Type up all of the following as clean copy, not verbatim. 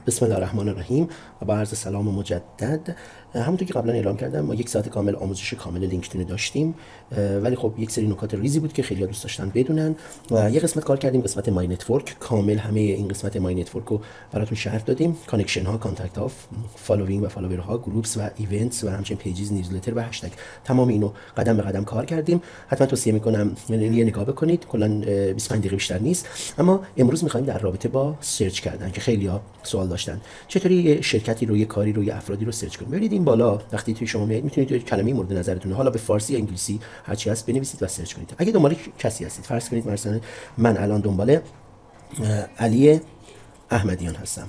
بسم الله الرحمن الرحیم و با عرض سلام مجدد. همونطور که قبلا اعلام کردم ما یک ساعت کامل آموزش کامل لینکدین داشتیم، ولی خب یک سری نکات ریزی بود که خیلی دوست داشتن بدونن و یه قسمت کار کردیم، قسمت مای نتورک. کامل همه این قسمت مای نتورک رو براتون شرح دادیم، کانکشن ها، کانتکت ها، فالوینگ و فالوور ها، گروپس و ایونتس و همچنین پیجز، نیوزلتر و هشتگ، تمام اینو قدم به قدم کار کردیم. حتما توصیه میکنم یه نگاه بکنید، کلا 25 دقیقه بیشتر نیست. اما امروز میخوایم در رابطه با سرچ کردن که خیلی‌ها سوال داشتن، چطوری یه شرکتی رو، یه کاری رو، یه افرادی رو سرچ کنیم. ببینید این بالا وقتی توی شما میایید میتونید توی کلمه مورد نظرتون، حالا به فارسی یا انگلیسی هر چی هست، بنویسید و سرچ کنید. اگه دنبال کسی هستید، فرض کنید مثلا من الان دنبال علی احمدیان هستم،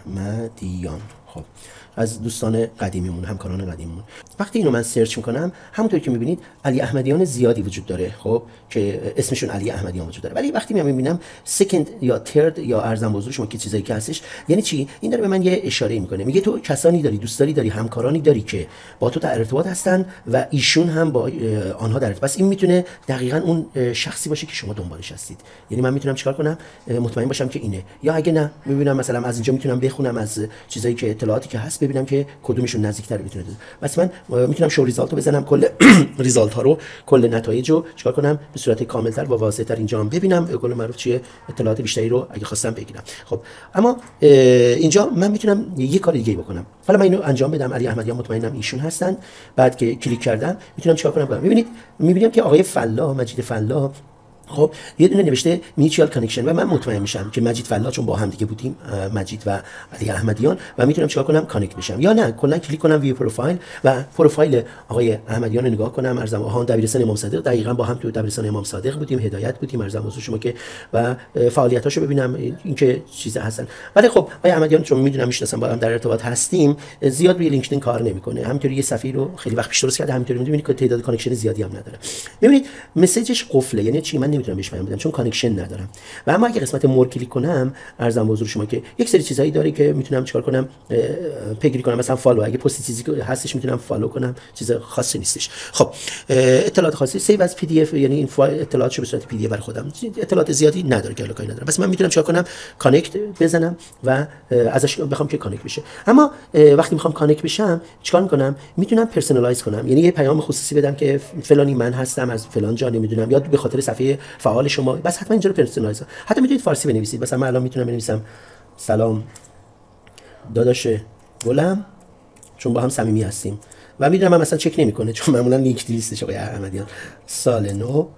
احمدیان، خب از دوستان قدیمیمون، همکاران قدیمیمون. وقتی اینو من سرچ میکنم، همونطور که میبینید علی احمدیان زیادی وجود داره، خب که اسمشون علی احمدیان وجود داره. ولی وقتی میبینم سکند یا ترد یا ارزم بزرگ شما که چیزایی که هستش، یعنی چی؟ این داره به من یه اشاره میکنه، میگه تو کسانی داری، دوستانی داری، همکارانی داری که با تو در ارتباط هستن و ایشون هم با آنها در ارتباط. پس این میتونه دقیقاً اون شخصی باشه که شما دنبالش هستید. یعنی من میتونم چیکار کنم؟ مطمئن باشم که اینه. یا اگه نه، میبینم مثلا از اینجا میتونم بخونم از چیزایی که اطلاعاتی که هست، ببینم که کدومشون نزدیک‌تر میتونه. بس من میتونم شو ریزالت رو بزنم، کل ریزالت ها رو، کل نتایج رو چیکار کنم؟ به صورت کامل‌تر و واضح‌تر اینجا هم ببینم، به قول معروف چیه، اطلاعات بیشتری رو اگه خواستم بگیرم. خب اما اینجا من میتونم یه کار دیگه بکنم. حالا من اینو انجام بدم، علی احمدیان مطمئنم ایشون هستن. بعد که کلیک کردم میتونم چیکار کنم؟ میبینیم که آقای فلاح، مجید فلاح، خب یه دونه نوشته میوچوال کانکشن و من مطمئن میشم که مجید فلاح چون با هم دیگه بودیم، مجید و علی احمدیان، و میتونم چیکار کنم؟ کانکت بشم. یا نه، کلا کلیک کنم ویو پروفایل و پروفایل آقای احمدیان رو نگاه کنم. ارزم آها دبیرستان امام صادق، دقیقاً با هم تو دبیرستان امام صادق بودیم، هدایت بودیم، ارزم حضور شما که و فعالیتاشو ببینم اینکه چیزا هستن. ولی خب آقای احمدیان چون میدونم میشناسم، با هم در ارتباط هستیم، زیاد روی لینکدین کار نمیکنه. همینطوری یه صفحه رو خیلی وقت پیش درست کرده، همینطوری میبینید که تعداد کانکشن زیادی هم نداره. میبینید مسیجش قفله، یعنی چی؟ من نمیتونم بهش پیام بدم چون کانکشن ندارم. و اما اگه قسمت مور کلیک کنم، ارزم حضور شما که یک سری چیزایی داره که میتونم چیکار کنم؟ پیگیری کنم. مثلا فالو، اگه پست چیزی هستش میتونم فالو کنم، چیز خاصی نیستش. خب اطلاعات خاصی سیو از پی دی اف، یعنی این فایل اطلاعاتشو به صورت پی دی اف برای خودم، اطلاعات زیادی نداره که کاری ندارم. بس من میتونم چیکار کنم؟ کانکت بزنم و ازش بخوام که کانکت بشه. اما وقتی میخوام کانکت بشم چیکار میکنم؟ میتونم پرسونالایز کنم، یعنی یه پیام خصوصی بدم که فلانی من هستم، از فلان جا نمیدونم، یا به خاطر صفحه فعال شما، بس حتما اینجا رو پرسونالایز. حتی میتونید فارسی بنویسید. مثلا من الان میتونم بنویسم سلام داداش گلم، چون با هم صمیمی هستیم و میدونم من مثلا چک نمیکنه چون معمولا لینک لیستش آقای احمدیان، سال نو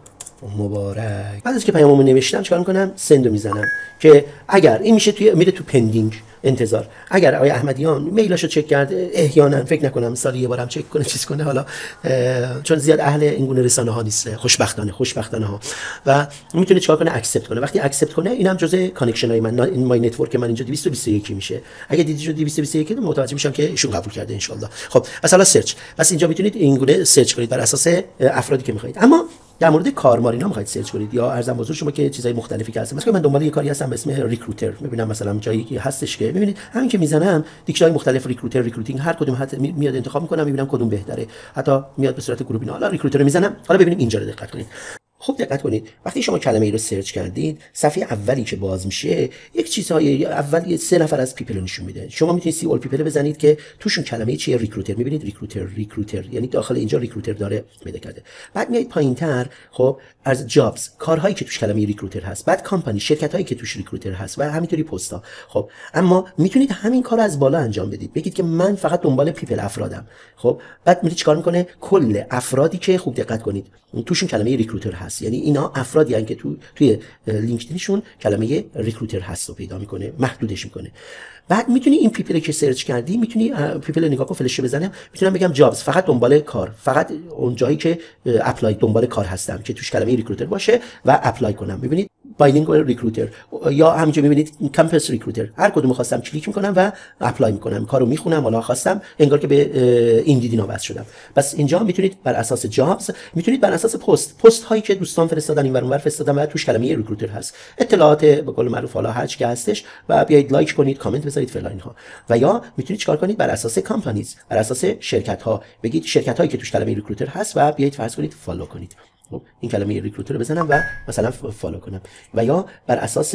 مبارک. بعد از که پیاممو نوشتم چیکار میکنم؟ سندو میزنم که اگر این میشه میره تو پندینگ، انتظار. اگر آقای احمدیان میلاشو چک کرد، احیانا فکر نکنم سال یه بارم چک کنه، چیز کنه، حالا چون زیاد اهل این گونه رسانه ها نیست، خوشبختانه ها، و میتونه چیکار کنه؟ اکسپت کنه. وقتی اکسپت کنه، اینم جزء کانکشن های من، این مای نتورک من اینجا 221 میشه. اگه دیدی شد 221 متوجه میشم که ایشون قبول کرده ان شاء الله. خب مثلا سرچ، پس اینجا میتونید این گونه سرچ کنید بر اساس افرادی که میخواید. اما در مورد کارمارینا میخواید سرچ کنید یا ارزم بزرگ شما که چیزای مختلفی که هست، مثلا من دنبال یه کاری هستم به اسم ریکروتر، میبینم مثلا جایی هستش که میبینید همین که میزنم دیکشنری مختلف ریکروتر، ریکروتینگ، هر کدوم میاد انتخاب میکنم، میبینم کدوم بهتره، حتی میاد به صورت گروهی. حالا ریکروتر رو میزنم. حالا ببینیم اینجا رو دقت کنید. خوب دقت کنید، وقتی شما کلمه ای رو سرچ کردید، صفحه اولی که باز میشه یک چیزهای اولی 3 نفر از پیپل نشون میده. شما میتونید سی اول پیپل بزنید که توشون کلمه چیه؟ ریکروتر. میبینید ریکروتر یعنی داخل اینجا ریکروتر داره پیدا کرده. بعد میایید پایینتر، خب از جابز، کارهایی که توش کلمه ریکروتر هست، بعد کمپانی، شرکتایی که توش ریکروتر هست، و همینطوری پستا. خب اما میتونید همین کار از بالا انجام بدید، بگید که من فقط دنبال پیپل افرادم. خب بعد میرید چیکار میکنه؟ کل افرادی که، خوب دقت کنید، توشون کلمه ریکروتر هست، یعنی اینا افرادی هستن که توی لینکدینشون کلمه ریکروتر هست رو پیدا میکنه، محدودش میکنه. بعد میتونی این پیپل که سرچ کردی، میتونی پیپل نگاه کن، فلش بزنم، میتونم بگم جابز، فقط دنبال کار، فقط اون جایی که اپلای دنبال کار هستم که توش کلمه ریکروتر باشه و اپلای کنم. ببینید بایلینگوال ریکروتر، یا همینجا میبینید کمپس ریکروتر، هر کدوم خواستم کلیک میکنم و اپلای میکنم، کارو میخونم، حالا خواستم انگار که به ایندیدی نوبت شدم. بس اینجا میتونید بر اساس جابز، میتونید بر اساس پست هایی که دوستان فرستادن، اینور اونور فرستادن و توش کلمه ریکروتر هست، اطلاعات به قول معروف حالا هج که هستش، و بیاید لایک کنید، کامنت بذارید فلان اینها. و یا میتونید چیکار کنید؟ بر اساس کمپانیز، بر اساس شرکت ها بگید شرکت هایی که توش کلمه ریکروتر هست و بیاید فرض کنید فالو کنید. این کلمه ریکروتر رو بزنم و مثلا فالو کنم. و یا بر اساس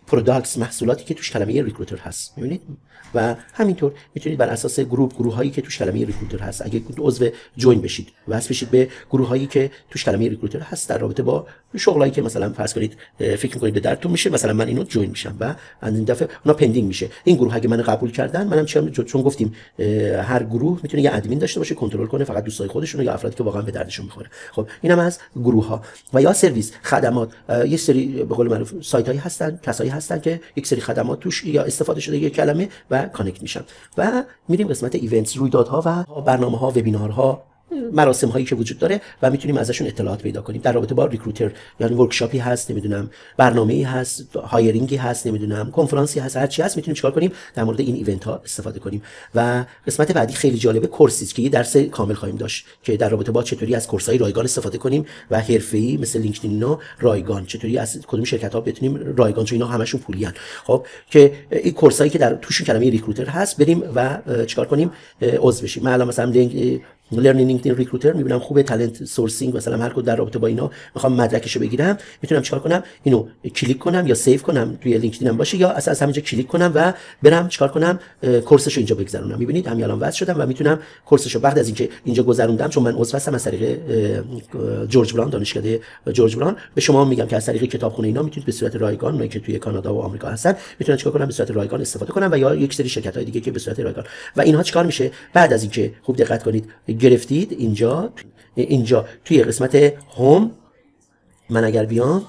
پروداکتس، محصولاتی که توش کلمه ریکروتر هست. می‌بینید؟ و همینطور میتونید بر اساس گروه‌هایی که توش کلمه ریکروتر هست، اگه عضو جوین بشید، وصل بشید به گروه‌هایی که توش کلمه ریکروتر هست در رابطه با شغلایی که مثلا فرض کنید فکر می‌کنید به درتون میشه، مثلا من اینو جوین میشم و این دفعه اونا پندینگ میشه. این گروه اگه منو قبول کردن، منم چون گفتیم هر گروه میتونه یه ادمین داشته باشه، کنترل کنه فقط دوستای خودشون یا افرادی که واقعا به دردشون می‌خوره. خب اینم از گروه‌ها. و یا سرویس، خدمات، یه سری به قول معروف سایت‌هایی هستن، کسایی هستن که یک سری خدمات توش یا استفاده شده یک کلمه و کانکت میشن. و میریم قسمت ایونتس، رویدادها و برنامه‌ها، وبینارها، مراسم هایی که وجود داره و میتونیم ازشون اطلاعات پیدا کنیم در رابطه با ریکروتر. یعنی ورکشاپی هست، نمیدونم برنامه‌ای هست، هایرینگی هست، نمیدونم کنفرانسی هست، هر چی هست میتونیم چیکار کنیم در مورد این ایونت ها استفاده کنیم. و قسمت بعدی خیلی جالبه، کورسیز که یه درس کامل خواهیم داشت که در رابطه با چطوری از کورس‌های رایگان استفاده کنیم و حرفه‌ای مثل لینکدین اینا رایگان، چطوری از کدوم شرکت‌ها بتونیم رایگان، چون اینا همشون پولیان. خب که این کورسایی که در توشون کلمه ریکروتر هست بریم و چیکار کنیم، عضو بشیم. من الان مثلا لرنینگ لینکدین ریکروتر میبینم خوبه، تالنت سورسینگ مثلا هر کدوم در رابطه با اینا میخوام مدرکشو بگیرم، میتونم چیکار کنم، اینو کلیک کنم یا سیو کنم توی لینکدینم باشه، یا اصلا از همینجا کلیک کنم و برم چیکار کنم، کورسشو اینجا بگذرونم. میبینید همین الان وصل شدم و میتونم کورسشو بعد از اینکه اینجا گذروندم، چون من عضو هستم از طریق جورج براون، دانشکده جورج براون، به شما میگم که از طریق کتابخونه اینا میتونید به صورت رایگان، اونایی که توی کانادا و آمریکا هستن میتونن چیکار کنن، به صورت رایگان استفاده کنن، و یا یک سری شرکت‌های دیگه که به صورت رایگان. و اینها چیکار میشه بعد از اینکه خوب دقت کنید گرفتید، اینجا توی قسمت هوم من اگر بیام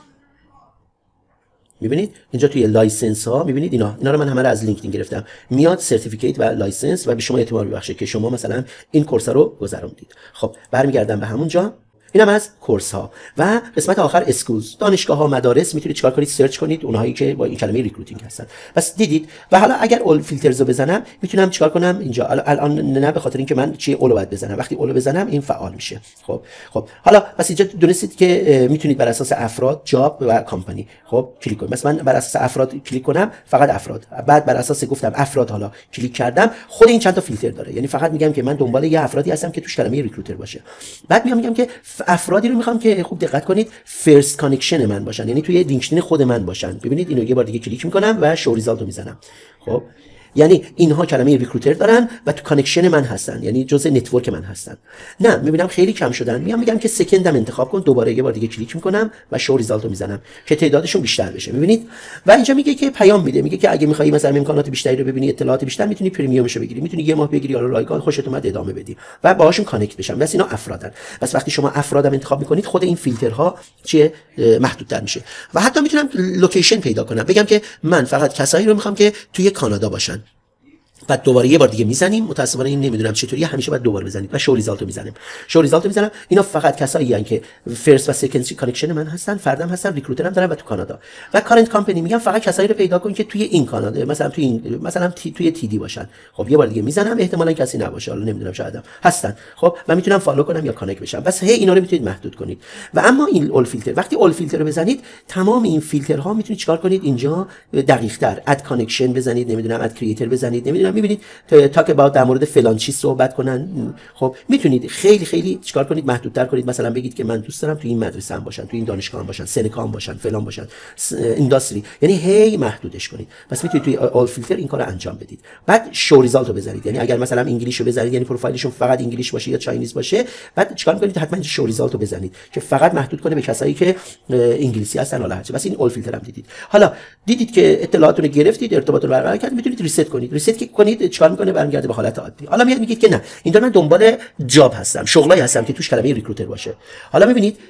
میبینید اینجا توی لایسنس ها، میبینید اینا رو من همه رو از لینکدین گرفتم، میاد سرتیفیکیت و لایسنس و به شما اعتبار میبخشه که شما مثلا این کورس رو گذروندید. خب برمیگردم به همونجا، اینم از کورس ها. و قسمت آخر اسکولز، دانشگاه ها، مدارس، میتونید چیکار کنید، سرچ کنید اونهایی که با این کلمه ریکروتینگ هستن. بس دیدید. و حالا اگر اول فیلترز رو بزنم میتونم چیکار کنم اینجا، الان نه به خاطر اینکه من چی اولو باید بزنم، وقتی اولو بزنم این فعال میشه. خب حالا بس اینجا دونستید که میتونید بر اساس افراد، جاب و کمپانی خب کلیک کنید. مثلا من بر اساس افراد کلیک کنم، فقط افراد. بعد بر اساس گفتم افراد، حالا کلیک کردم، خود این چند تا فیلتر داره، یعنی فقط میگم که من دنبال یه افرادی هستم که توش کلمه ریکروتر باشه. بعد میگم که افرادی رو میخوام که خوب دقت کنید فرست کانکشن من باشن، یعنی توی لینکدین خود من باشن. ببینید اینو یه بار دیگه کلیک میکنم و شو ریزالت رو میزنم. خب یعنی اینها کلمه ریکروتر دارن و تو کانکشن من هستن، یعنی جزء نتورک من هستن. نه میبینم خیلی کم شدن، میگم که سکندم انتخاب کن، دوباره یه بار دیگه کلیک میکنم و شو ریزالت رو میزنم که تعدادشون بیشتر بشه. میبینید و اینجا میگه که پیام میده، میگه که اگه میخوای مثلا امکانات بیشتری رو ببینی، اطلاعات بیشتر، میتونی پریمیومشو بگیری، میتونی یه ماه بگیری یا رایگان خوشت اومد ادامه بدی و باهاشون کانکت بشن. بس اینا افرادن. بس وقتی شما افرادم انتخاب میکنید، خود این فیلترها چه محدودتر میشه. و حتی میتونم لوکیشن پیدا کنم، بگم که من فقط کسایی رو میخوام که توی کانادا باشن. بعد دوباره یه بار دیگه میزنیم، متأسفانه این نمیدونم چطوری، همیشه باید دوباره بزنید و شو ریزالت رو میزنیم. شو ریزالت رو میزنم. اینا فقط کسایی ان که فرست و سکند کانکشن من هستن، فردم هستن، ریکروترم دارن و تو کانادا. و کارنت کمپانی میگم فقط کسایی رو پیدا کن که توی این کانادا، مثلا توی این، مثلا توی تی دی باشن. خب یه بار دیگه میزنم، احتمالاً کسی نباشه، حالا نمیدونم، شاید هستن. خب من میتونم فالو کنم یا کانکت بشم. بس هی اینا رو میتونید محدود کنید. و اما این اول فیلتر، وقتی اول فیلتر رو بزنید، تمام این فیلترها میتونید چیکار کنید، اینجا دقیق‌تر اد کانکشن بزنید، نمیدونم اد کریئتر بزنید، نمیدونم، میبینید تاک اباوت در مورد فلان چیز صحبت کنن. خب میتونید خیلی خیلی چیکار کنید، محدودتر کنید. مثلا بگید که من دوست دارم تو این مدرسه هم باشن، تو این دانشگاه هم باشن، سنکا هم باشن، فلان باشن، اینداستری، یعنی هی محدودش کنید. پس میتونید توی آل فیلتر این کارو انجام بدید. بعد شو ریزالت رو بزنید، یعنی اگر مثلا انگلیش رو بزنید، یعنی پروفایلشون فقط انگلیش باشه یا چاینیز باشه، بعد چیکار میکنید، حتما شو ریزالت رو بزنید که فقط محدود کنه به کسایی که انگلیسی هستن، حالا هرچی. بس این آل فیلتر هم دیدید. حالا دیدید که اطلاعاتتون رو گرفتید، ارتباط رو برقرار کردید، میتونید ریست کنید. ریست کنید چیکار میکنه، برمیگرده به حالت عادی. حالا میگید که نه، اینجا من دنبال جاب هستم، شغلایی هستم که توش کلمه ریکروتر باشه. حالا میبینید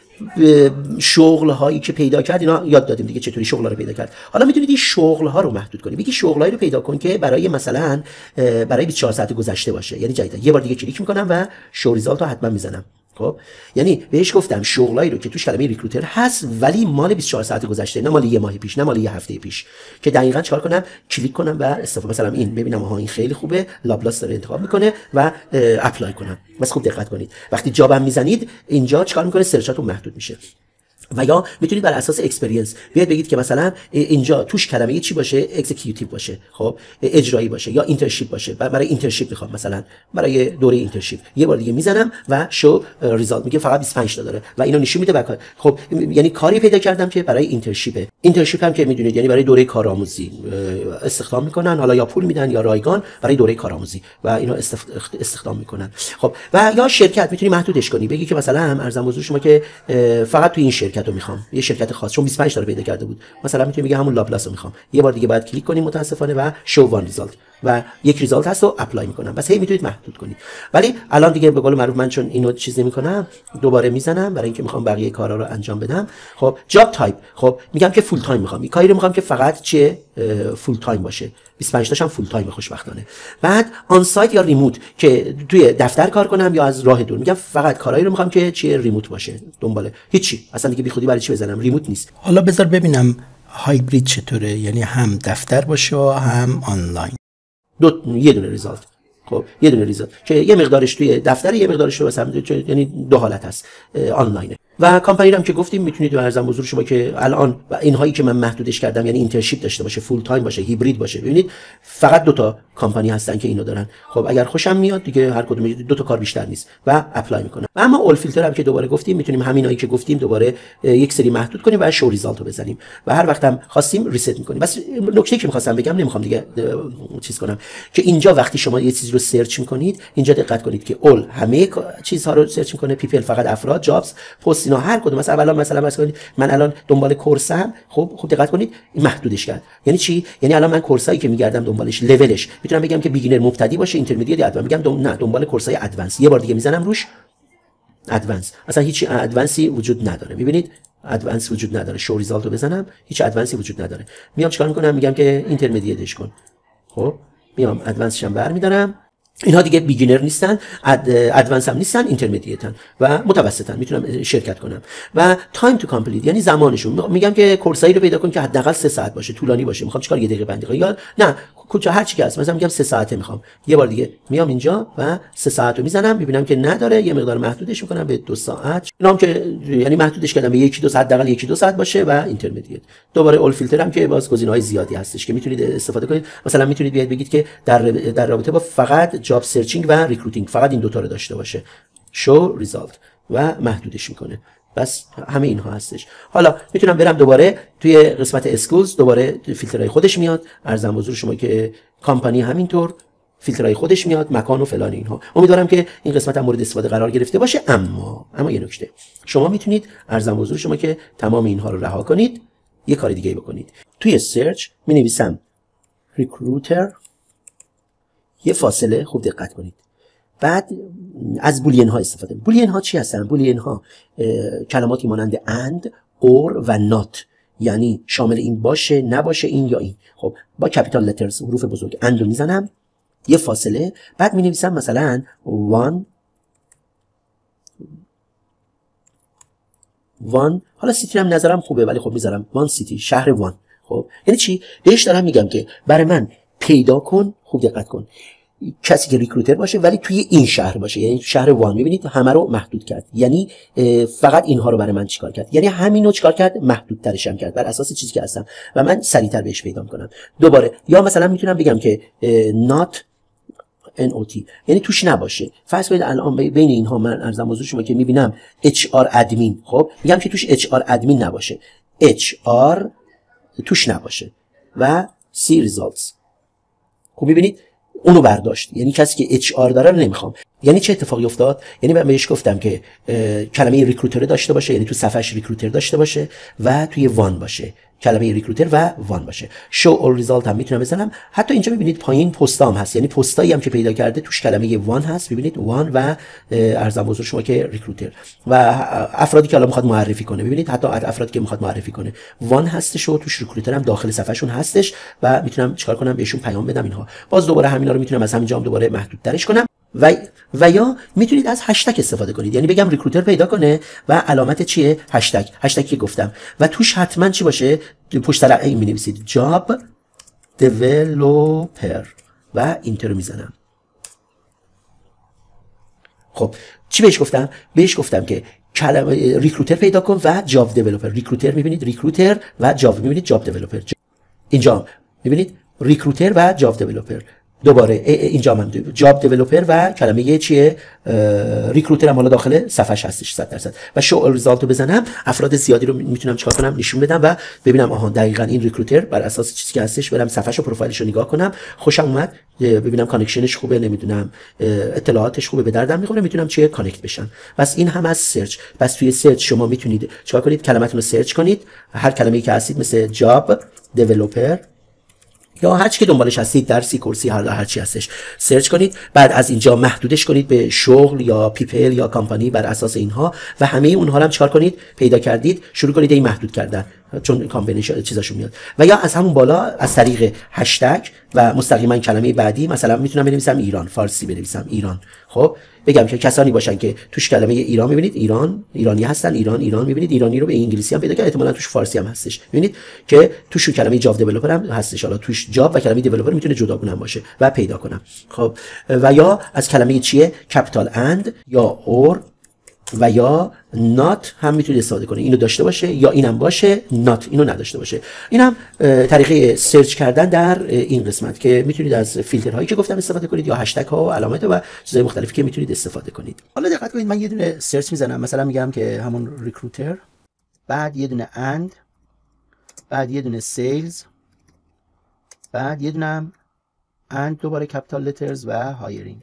شغل هایی که پیدا کرد، اینا یاد دادیم دیگه چطوری شغل رو پیدا کرد. حالا میتونید این شغل ها رو محدود کنید، بگید شغلایی رو پیدا کن که برای مثلا برای 24 ساعت گذشته باشه، یعنی جدیدا یه بار دیگه کلیک میکنم و شو ریزالت رو حتما میزنم. خب یعنی بهش گفتم شغلایی رو که توش کلمه ریکروتر هست ولی مال 24 ساعت گذشته، نه مال یه ماه پیش، نه مال یه هفته پیش، که دقیقاً چیکار کنم، کلیک کنم و استفاده. مثلا این ببینم ها این خیلی خوبه، لابلاس داره انتخاب میکنه و اپلای کنم. بس خوب دقت کنید وقتی جابم میزنید اینجا چیکار میکنه، سرچاتون محدود میشه. و یا میتونید بر اساس اکسپریانس بیاید بگید که مثلا اینجا توش کلمه چی باشه، اکزیکیوتیو باشه، خب اجرایی باشه، یا اینترنشیپ باشه. برای اینترنشیپ میخوام مثلا برای دوره اینترنشیپ یه بار دیگه میزنم و شو ریزالت میگه فقط 25 تا داره و اینو نشون میده. خب یعنی کاری پیدا کردم که برای اینترنشیپه. اینترنشیپ هم که میدونید یعنی برای دوره کارآموزی استخدام میکنن، حالا یا پول میدن یا رایگان برای دوره کارآموزی و اینو استخدام میکنن. خب و یا شرکت میتونی محدودش کنی، بگی که مثلا ارزم حضور شما که فقط تو این شرکت رو میخوام، یه شرکت خاص، چون 25 تا رو پیدا کرده بود، مثلا میتونی بگی همون لاپلاس رو میخوام. یه بار دیگه باید کلیک کنیم متاسفانه و شو وان ریزالت و یک ریزالت هست و اپلای میکنم. بس هی میتونید محدود کنید. ولی الان دیگه به قول معروف من چون اینو چیز نمیکنم دوباره میزنم برای اینکه میخوام بقیه کارا رو انجام بدم. خب جاب تایپ، خب میگم که فول تایم میخوام، این کاری رو میخوام که فقط چه فول تایم باشه. 25 تاشم فول تایم خوشبختانه. بعد آن سایت یا ریموت که توی دفتر کار کنم یا از راه دور، میگم فقط کارایی رو میخوام که چه ریموت باشه. دنباله هیچی اصلا دیگه بیخودی برای چی بزنم، ریموت نیست. حالا بذار ببینم هایبرید چطوره، یعنی هم دفتر باشه و هم آنلاین. یه دونه ریزالت. خب یه دونه ریزالت که یه مقدارش توی دفتر، یه مقدارش رو مثلا یعنی دو حالت هست آنلاینه. و کامپانی هم که گفتیم میتونید ارزم حضور شما که الان و اینهایی که من محدودش کردم یعنی اینترنشیپ داشته باشه، فول تایم باشه، هیبرید باشه. ببینید فقط 2 تا کمپانی هستن که اینو دارن. خب اگر خوشم میاد دیگه هر کدوم 2 تا کار بیشتر نیست و اپلای میکنم. و اما اول فیلتر هم که دوباره گفتیم میتونیم همینایی که گفتیم دوباره یک سری محدود کنیم و شو ریزالت رو بزنیم و هر وقت هم خواستیم ریست میکنیم. بس نکته‌ای که می‌خواستم بگم، نمیخوام دیگه چیز کنم، که اینجا وقتی شما یه چیزی رو سرچ میکنید اینجا دقت کنید که اول همه چیزها رو سرچ میکنه، پیپل فقط افراد، جابز، پست، اینا هر کدوم. مثلا من الان دنبال کورسم، خب دقت کنید محدودش کرد. یعنی چی؟ یعنی الان من کورسایی که میگردم دنبالش لولش میتونم بگم که بیگینر مبتدی باشه، اینترمدییت، ادوانس. میگم نه دنبال کورسای ادوانس. یه بار دیگه میزنم روش ادوانس. اصلا هیچ ادوانسی وجود نداره. میبینید ادوانس وجود نداره. شو ریزالت رو بزنم هیچ ادوانسی وجود نداره. میام چیکار میکنم؟ میگم که اینترمدییتش کن. خب میام ادوانسش هم برمی‌دارم. اینها دیگه بیگینر نیستن، ادوانس هم نیستن، اینترمدییتن و متوسطن، میتونم شرکت کنم. و تایم تو کامپلیت یعنی زمانشون، میگم که کورسایی رو پیدا کن که حداقل 3 ساعت باشه، طولانی باشه. میخوام چیکار؟ 1 دقیقه بندی کنم یا نه کوچا هر چی که هست، مثلا میگم 3 ساعته میخوام. یه بار دیگه میام اینجا و 3 ساعت رو میزنم، میبینم که نداره، یه مقدار محدودش میکنم به 2 ساعت. اینا هم که یعنی محدودش کردم به 1-2 ساعت، حداقل 1-2 ساعت باشه و اینترمدییت. دوباره اول فیلتر هم که باز گزینه‌های زیادی هستش که میتونید استفاده کنید. مثلا میتونید بیاید بگید که در رابطه با فقط جاب سرچینگ و ریکروتینگ فقط این 2 تا رو داشته باشه، شو ریزالت، و محدودش میکنه. بس همه اینها هستش. حالا میتونم برم دوباره توی قسمت اسکولز، دوباره فیلترهای خودش میاد. ارزم حضور شما که کمپانی همینطور فیلترهای خودش میاد، مکان و فلان اینها. امیدوارم که این قسمت هم مورد استفاده قرار گرفته باشه. اما یه نکته، شما میتونید ارزم حضور شما که تمام اینها رو رها کنید، یه کار دیگه بکنید. توی سرچ مینویسم ریکروتر، یه فاصله، خوب دقت کنید. بعد از بولین ها استفاده. بولین ها چی هستن؟ بولین ها کلماتی مانند and، or و not، یعنی شامل این باشه، نباشه، این یا این. خب با کپیتال لترز، حروف بزرگ، and رو میزنم، یه فاصله، بعد می نویسم مثلا one، حالا سیتی هم نظرم خوبه ولی خب میذارم one city، شهر وان. خب یعنی چی؟ بهش دارم میگم که برای من پیدا کن، خوب دقت کن، کسی که ریکروتر باشه ولی توی این شهر باشه، یعنی شهر وان. میبینید همه رو محدود کرد، یعنی فقط اینها رو برای من چیکار کرد، یعنی همینو چیکار کرد، محدود ترشم کرد بر اساس چیزی که هستم و من سریعتر بهش پیدا کنم. دوباره یا مثلا میتونم بگم که not not، یعنی توش نباشه. فرض کنید الان بین اینها من ارزم حضور شما که میبینم HR ادمین، خب میگم که توش HR ادمین نباشه، HR توش نباشه و C results. خب میبینید اونو برداشت، یعنی کسی که HR داره رو نمیخوام. یعنی چه اتفاقی افتاد؟ یعنی من بهش گفتم که کلمه ریکروتر داشته باشه، یعنی تو صفحش ریکروتر داشته باشه و توی وان باشه، کلمه ریکروتر و وان باشه. شو اور ریزالت هم میتونم بزنم. حتی اینجا ببینید پایین پستام هست، یعنی پستایی هم که پیدا کرده توش کلمه وان هست. ببینید وان و ارزم حضور شما که ریکروتر و افرادی که الان میخواد معرفی کنه. ببینید حتی افرادی که میخواد معرفی کنه وان هستش و توش ریکروتر هم داخل صفحهشون هستش و میتونم چیکار کنم؟ بهشون پیام بدم. اینها باز دوباره همینا رو میتونم از همینجا هم دوباره محدودترش کنم. و یا میتونید از هشتگ استفاده کنید، یعنی بگم ریکروتر پیدا کنه و علامت چیه؟ هشتگ که گفتم و توش حتما چی باشه؟ پشت سر این می‌نویسید جاب دیولپر و اینتر میزنم. خب چی بهش گفتم؟ بهش گفتم که کلمه ریکروتر پیدا کن و جاوا دیولپر. ریکروتر میبینید ریکروتر و جاوا میبینید جاوا دیولپر. اینجا میبینید ریکروتر و جاوا دیولپر. دوباره اینجا من جاب دیولپر و کلمه چیه ریکروتر هم حالا داخل صفحش هستش 100%. و شو ریزالت رو بزنم افراد زیادی رو میتونم چیکار کنم نشون بدم و ببینم آها دقیقاً این ریکروتر بر اساس چیزی که هستش برم صفحش و پروفایلش رو نگاه کنم خوشم اومد ببینم کانکشنش خوبه نمیدونم اطلاعاتش خوبه به دردم میخوره میتونم چیه کانکت بشم. پس این هم از سرچ. پس توی سرچ شما میتونید چیکار کنید کلمتون رو سرچ کنید هر کلمه‌ای که هستید مثل جاب دیولپر یا هر چی که دنبالش هستید درسی کورسی هر چی هستش سرچ کنید بعد از اینجا محدودش کنید به شغل یا پیپل یا کمپانی بر اساس اینها و همه اونها رو هم چیکار کنید پیدا کردید شروع کنید این محدود کردن چون کامبینیشن چیزاشون میاد و یا از همون بالا از طریق هشتگ و مستقیما کلمه بعدی مثلا میتونم بنویسم ایران فارسی بنویسم ایران خب بگم که کسانی باشن که توش کلمه ایران میبینید ایرانی هستن ایران میبینید ایرانی رو به انگلیسی هم پیدا کرد احتمالاً توش فارسی هم هستش میبینید که توش کلمه جاوا دیولپر هم هستش حالا توش جاب و کلمه دیولپر میتونه جداگونه باشه و پیدا کنم خب و یا از کلمه چیه کپیتال اند یا اور و یا نات هم میتونید استفاده کنید اینو داشته باشه یا اینم باشه نات اینو نداشته باشه. اینم طریقه سرچ کردن در این قسمت که میتونید از فیلترهایی که گفتم استفاده کنید یا هشتگ ها و علامت و چیزهای مختلفی که میتونید استفاده کنید. حالا دقت کنید من یه دونه سرچ میزنم مثلا میگم که همون ریکروتر بعد یه دونه اند بعد یه دونه سیلز بعد یه دونه اند دوباره کپیتال لترز و هایرینگ.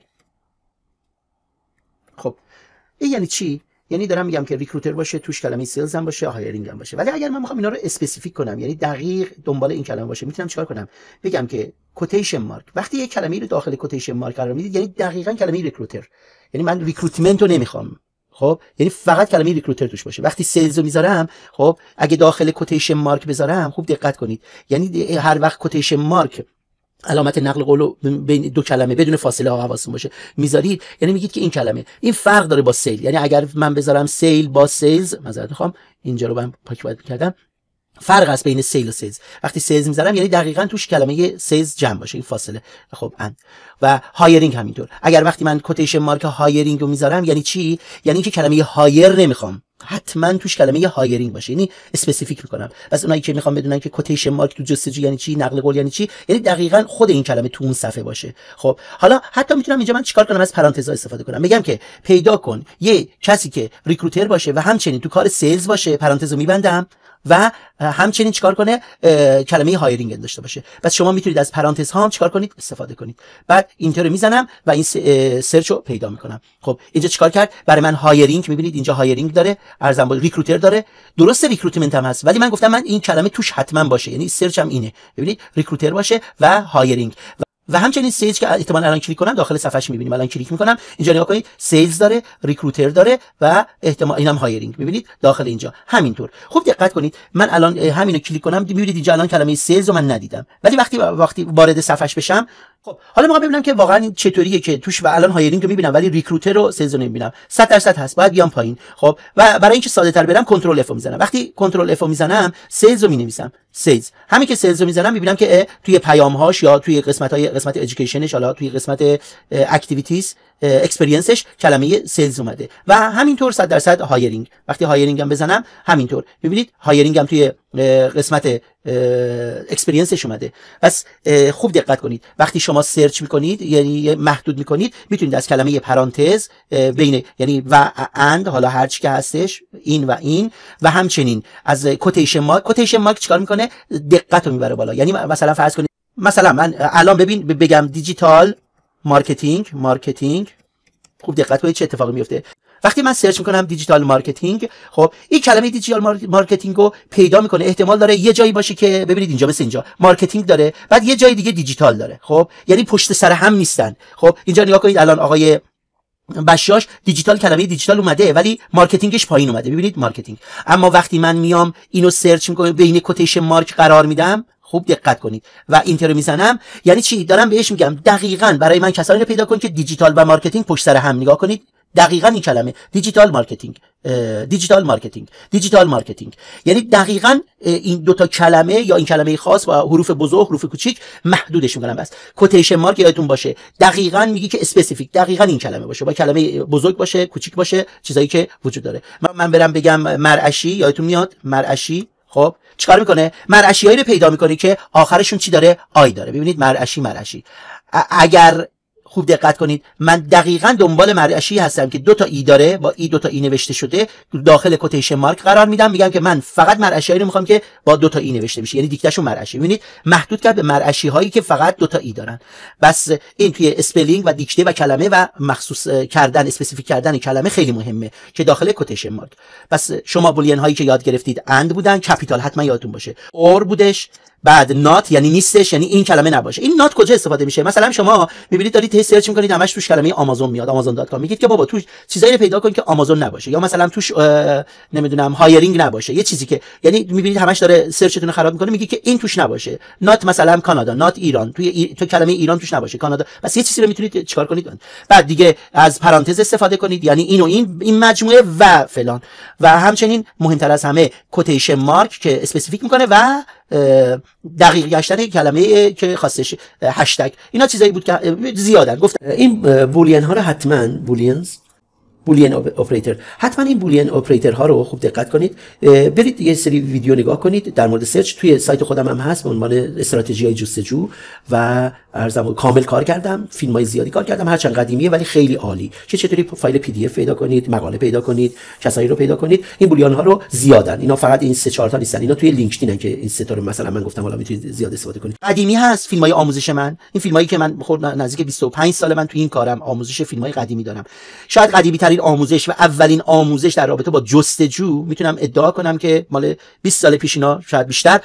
خب این یعنی چی؟ یعنی دارم میگم که ریکروتر باشه توش کلمه سیلز هم باشه هایرینگ هم باشه. ولی اگر من میخوام اینا رو اسپسیفیک کنم یعنی دقیق دنبال این کلمه باشه میتونم چیکار کنم بگم که کوتیشن مارک وقتی یک کلمه رو داخل کوتیشن مارک قرار میدید یعنی دقیقاً کلمه ریکروتر یعنی من ریکروتمنت رو نمیخوام خب یعنی فقط کلمه ریکروتر توش باشه. وقتی سیلز رو میذارم خب اگه داخل کوتیشن مارک بذارم خوب دقت کنید یعنی هر وقت کوتیشن مارک علامت نقل قول بین دو کلمه بدون فاصله ها حواستون باشه میذارید یعنی میگید که این کلمه این فرق داره با سیل. یعنی اگر من بذارم سیل با سیلز معذرت میخوام اینجا رو من پاک باید کردم فرق است بین سیل و سیلز. وقتی سیلز میذارم یعنی دقیقاً توش کلمه سیلز جمع باشه این فاصله خب اند و هایرینگ همینطور. اگر وقتی من کوتیشن مارک هایرینگ رو میذارم یعنی چی یعنی که کلمه هایر نمیخوام حتما توش کلمه هایرینگ باشه یعنی اسپسیفیک میکنم. پس اونایی که میخوام بدونن که کوتیشن مارک تو جستجو یعنی چی نقل قول یعنی چی یعنی دقیقاً خود این کلمه تو اون صفحه باشه. خب حالا حتی میتونم اینجا من چیکار کنم از پرانتزها استفاده کنم میگم که پیدا کن یه کسی که ریکروتر باشه و همچنین تو کار سیلز باشه پرانتزو میبندم و همچنین چیکار کنه کلمه هایرینگ داشته باشه. پس شما میتونید از پرانتز ها هم چیکار کنید استفاده کنید. بعد اینتر رو میزنم و این سرچ رو پیدا میکنم. خب اینجا چیکار کرد برای من هایرینگ میبینید اینجا هایرینگ داره ارزم با ریکروتر داره درسته ریکروتمنت هم هست ولی من گفتم من این کلمه توش حتما باشه یعنی سرچ هم اینه ببینید ریکروتر باشه و هایرینگ و همچنین سیلز که احتمالاً الان کلیک کنم داخل صفحهش می‌بینیم الان کلیک می‌کنم اینجا نگاه کنید سیلز داره ریکروتر داره و احتمال اینم هایرینگ می‌بینید داخل اینجا همینطور. خوب دقت کنید من الان همینو کلیک کنم می‌بینید اینجا الان کلمه سیلز رو من ندیدم ولی وقتی وارد صفحهش بشم خب حالا می‌خوام ببینم که واقعا این چطوریه که توش و الان هایرینگ رو می‌بینم ولی ریکروتر رو سیلز رو نمی‌بینم 100% هست باید بیام پایین. خب و برای اینکه ساده‌تر برم کنترل اف رو می‌زنم وقتی کنترل اف رو می‌زنم سیلز رو می‌نویسم سیلز همین که سیلز رو می‌زنم می‌بینم که توی پیام‌هاش یا توی قسمت ادویکیشنش حالا توی قسمت اکتیویتیز اکسپریانسش کلمه سیلز اومده و همینطور 100% هایرینگ وقتی هایرینگ هم بزنم همینطور می‌بینید هایرینگ هم توی قسمت اکسپریانسش اومده. پس خوب دقت کنید وقتی شما سرچ میکنید یعنی محدود میکنید میتونید از کلمه پرانتز بین یعنی و اند حالا هر چی که هستش این و همچنین از کوتیشن مارک چیکار میکنه دقت رو میبره بالا. یعنی مثلا فرض کنید مثلا من الان بگم دیجیتال مارکتینگ خوب دقت کنید چه اتفاقی میفته وقتی من سرچ میکنم دیجیتال مارکتینگ خب این کلمه دیجیتال مارکتینگ رو پیدا میکنه احتمال داره یه جایی باشه که ببینید اینجا مثل اینجا مارکتینگ داره بعد یه جای دیگه دیجیتال داره خب یعنی پشت سر هم نیستن. خب اینجا نگاه کنید الان آقای بشاش دیجیتال کلمه دیجیتال اومده ولی مارکتینگش پایین اومده ببینید مارکتینگ. اما وقتی من میام اینو سرچ میکنم بین کوتیشن مارک قرار میدم خوب دقت کنید و اینتر میزنم یعنی چی دارم بهش میگم دقیقاً برای من کسانی رو پیدا کن که دیجیتال و مارکتینگ پشت سر هم نگاه کنید دقیقاً این کلمه دیجیتال مارکتینگ دیجیتال مارکتینگ یعنی دقیقاً این دو تا کلمه یا این کلمه خاص با حروف بزرگ حروف کوچیک محدودش میکنم. بس کوتیشن مارک یادتون باشه دقیقاً میگی که اسپسیفیک دقیقاً این کلمه باشه، با کلمه بزرگ باشه کوچیک باشه، چیزایی که وجود داره. من برم بگم مرعشی، یادتون میاد مرعشی؟ خب چیکار میکنه؟ مرعشیایی رو پیدا میکنی که آخرشون چی داره؟ آی داره. ببینید مرعشی. اگر خوب دقت کنید من دقیقاً دنبال مرعشی هستم که دو تا ای داره، با ای دو تا ای نوشته شده، داخل کوتیشن مارک قرار میدم، میگم که من فقط مرعشیایی رو میخوام که با دو تا ای نوشته بشه، یعنی دیکتهشون مرعشی. ببینید محدود کرد به مرعشی هایی که فقط دو تا ای دارن. بس این توی اسپلینگ و دیکته و کلمه و مخصوص کردن اسپسیفیک کردن کلمه خیلی مهمه که داخل کوتیشن مارک. بس شما بولین هایی که یاد گرفتید اند بودن، کپیتال حتما یادتون باشه، اور بودش، بعد نات یعنی نیستش، یعنی این کلمه نباشه. این نات کجا استفاده میشه؟ مثلا شما میبینید دارید سرچ میکنید همش توش کلمه آمازون میاد، آمازون.com، میگید که بابا توش چیزایی رو پیدا کن که آمازون نباشه، یا مثلا توش نمیدونم هایرینگ نباشه، یه چیزی که یعنی میبینید همش داره سرچتون رو خراب میکنه، میگه که این توش نباشه. نات مثلا کانادا، نات ایران، تو کلمه ایران توش نباشه، کانادا. بس یه چیزی رو میتونید چیکار کنید؟ بعد دیگه از پرانتز استفاده کنید، یعنی این و این مجموعه و فلان. و همچنین مهمتر از همه کوتیشن مارک که اسپسیفیک میکنه و دقیق گشتن کلمه که خاصش هشتگ. اینا چیزایی بود که زیادن گفتم. این بولین ها رو حتما بولین اپراتور، حتما این بولین اپراتور ها رو خوب دقت کنید. برید یه سری ویدیو نگاه کنید در مورد سرچ، توی سایت خودم هم هست به عنوان استراتژی های جستجو و ارزم کامل کار کردم، فیلم های زیادی کار کردم، هرچند قدیمیه ولی خیلی عالی، که چطوری فایل پی دی اف پیدا کنید، مقاله پیدا کنید، کسایی رو پیدا کنید. این بولین ها رو زیادن، اینا فقط این 3-4 تا نیستن، اینا توی لینکدین که این 3 تا رو مثلا من گفتم حالا میتونید زیاد استفاده کنید. قدیمی هست فیلم های آموزش من، این فیلم هایی که من خود نزدیک 25 سال من توی این کارم، آموزش فیلم های قدیمی دارم. شاید قدیمی ترین آموزش و اولین آموزش در رابطه با جستجو میتونم ادعا کنم که مال 20 سال پیش، اینا شاید بیشتر،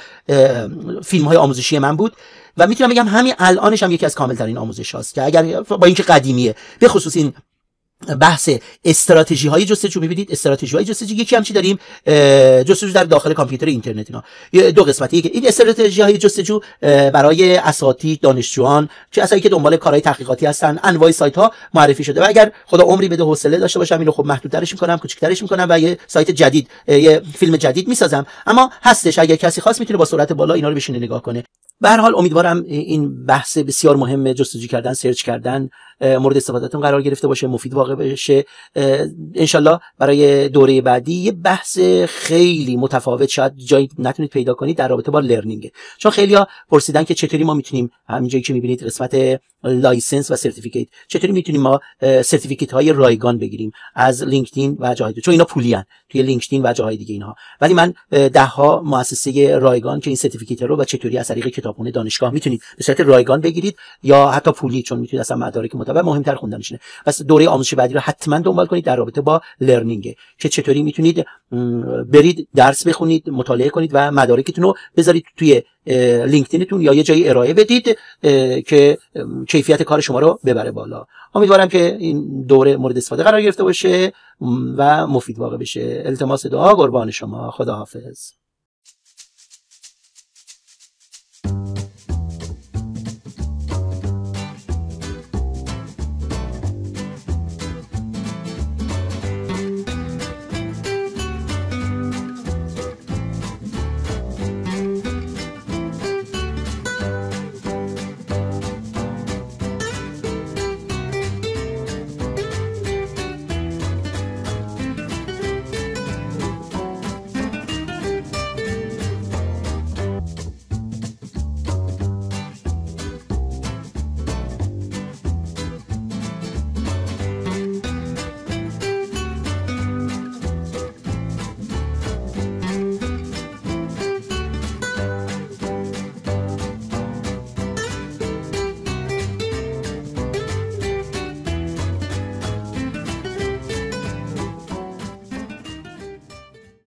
فیلم های آموزشی من بود و میتونم بگم همین الانش هم یکی از کامل ترین آموزش هاست که اگر با اینکه قدیمیه، به خصوص این بحث استراتژی های جستجو. میبینید استراتژی های جستجو یکی هم چی داریم؟ جستجو در داخل کامپیوتر اینترنت. اینا دو قسمتیه که این استراتژی های جستجو برای اساتید، دانشجویان، چه کسایی که دنبال کارهای تحقیقاتی هستن، انواع سایت ها معرفی شده و اگر خدا عمری بده حوصله داشته باشم اینو خب محدودترش میکنم، کوچیک‌ترش میکنم و یه سایت جدید، یه فیلم جدید میسازم. اما هستش، اگر کسی خواست میتونه با سرعت بالا اینا رو بشینه نگاه کنه. به هر حال امیدوارم این بحث بسیار مهم جستجو کردن، سرچ کردن مورد استفادهتون قرار گرفته باشه، مفید واقع بشه. انشالله برای دوره بعدی یه بحث خیلی متفاوت، شاید جایی نتونید پیدا کنید، در رابطه با لرنینگ. چون خیلیا پرسیدن که چطوری ما میتونیم همینجایی که میبینید قسمت لایسنس و سرتیفیکیت، چطوری میتونیم ما سرتیفیکیت های رایگان بگیریم از لینکدین و جاهای دیگه، چون اینا پولی ان توی لینکدین و جاهای دیگه اینها. ولی من 10 ها مؤسسه رایگان که این سرتیفیکیت رو و چطوری از طریق کتابخونه دانشگاه میتونید به صورت رایگان بگیرید یا حتی پولی، چون میتونید اصلا مدارک و مهمتر خوندنشونه. پس دوره آموزش بعدی رو حتما دنبال کنید در رابطه با لرنینگ که چطوری میتونید برید درس بخونید، مطالعه کنید و مدارکتون رو بذارید توی لینکدینتون یا یه جایی ارائه بدید که کیفیت کار شما رو ببره بالا. امیدوارم که این دوره مورد استفاده قرار گرفته باشه و مفید واقع بشه. التماس دعا قربان شما. خداحافظ.